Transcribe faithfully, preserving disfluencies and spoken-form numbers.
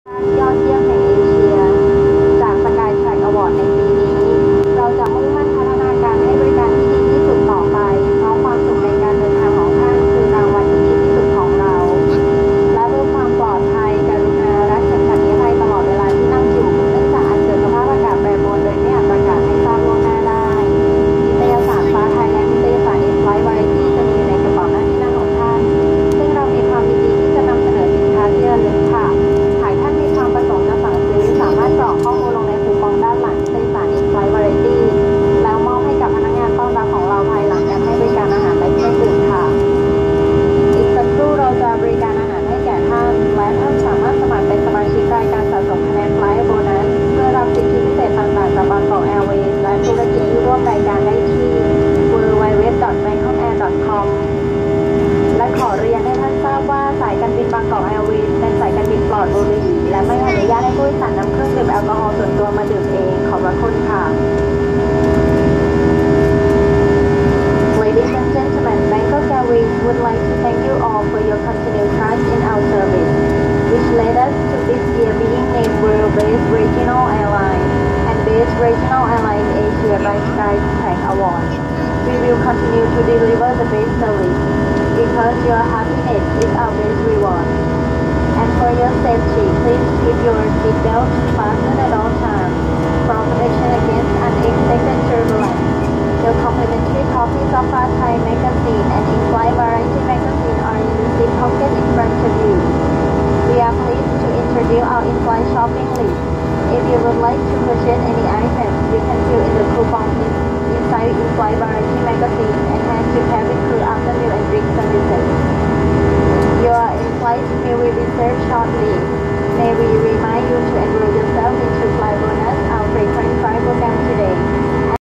ยอดเยี่ยมในเอเชียจาก Skytrax Award ในปีนี้ เราจะมุ่งมั่นพัฒนาการให้บริการที่ดีที่สุดต่อไปเพราะความสุขในการเดินทางของท่านคือรางวัลที่ดีที่สุดของเรา และเพื่อความปลอดภัยกรุณารักเข็มขัดนิรภัยตลอดเวลาที่นั่งอยู่เนื่องจากอาจเกิดสภาพอากาศแปรปรวนโดยไม่อาจประกาศให้ทราบล่วงหน้าได้นิตยสารฟ้าไทยและนิตยสาร In-Flight Variety จะมีอยู่ในกระเป๋าหน้าที่นั่งของท่านซึ่งเรามีความยินดีที่จะนำเสนอสินค้าที่ระลึกค่ะหากท่านมีความประสงค์จะสั่งซื้อสามารถกรอกข้อมูลลงในคูปองด้านหลังนิตยสาร In-Flight Variety แล้วมอบให้กับพนักงานต้อนรับของเราภายหลังการให้บริการอาหารและเครื่องดื่มค่ะอีกสักครู่เราจะบริการอาหารให้แก่ท่านและท่านสามารถสมัครเป็นสมาชิกรายการสะสมคะแนน Flight Bonus เพื่อรับสิทธิพิเศษต่างๆจากบางกอกแอร์เวย์และธุรกิจที่ร่วมรายการได้ที่ ดับเบิลยู ดับเบิลยู ดับเบิลยู ดอท แบงคอกแอร์ ดอท คอม และขอเรียนให้ท่านทราบว่าสายการบินบางกอกแอร์เวย์เป็นสายการบินปลอดบุหรี่และไม่อนุญาตให้ผู้โดยสารนำเครื่องดื่มแอลกอฮอล์ส่วนตัวมาดื่มเองขอบพระคุณค่ะ Ladies and gentlemen, Bangkok Airways would like to thank you all for your continued trust in our service, which led us to this year being named World-Best Regional Airline and Best Regional Airline in Asia by Skytrax Award. We will continue to deliver the best service because your happiness is our best reward. And for your safety, please keep your seatbelt fastened at all times for protection against unexpected turbulence. The complimentary copies of our Thai magazine and In-Flight Variety magazine are in the seat pocket in front of you. We are pleased to introduce our In-Flight shopping list. If you would like to purchase any items, you can fill in the coupon in, inside In-Flight Variety magazine and hand to cabin crew after meal and drink services. Your in-flight meal will be served shortly.